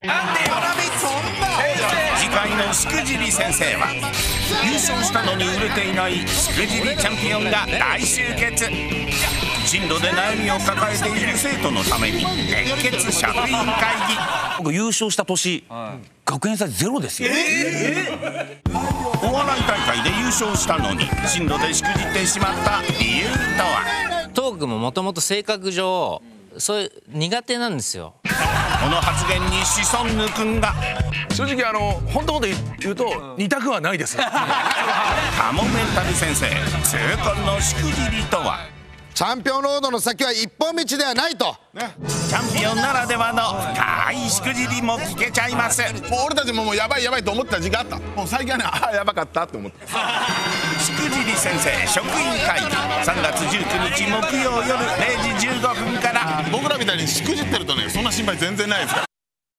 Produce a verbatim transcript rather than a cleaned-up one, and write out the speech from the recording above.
次回のしくじり先生は優勝したのに売れていないしくじりチャンピオンが大集結。進路で悩みを抱えている生徒のために熱血職員会議。 僕優勝した年、学園祭ゼロですよ。 お笑い大会で優勝したのに進路でしくじってしまった理由とは。 トークももともと性格上そういう苦手なんですよ。 この発言にシソンヌくんが正直あの本当のこと言うと二択はないです。 カモメンタル先生痛恨のしくじりとは。 チャンピオンロードの先は一本道ではないと、ね、 チャンピオンならではの深いしくじりも聞けちゃいます。 もう俺たちももうやばいやばいと思ってた時間あった。もう最近はね、ああやばかったって思って。 しくじり先生職員会議さんがつじゅうくにち木曜夜れいじじゅうごふんから。 僕らみたいにしくじってるとね、そんな心配全然ないですから。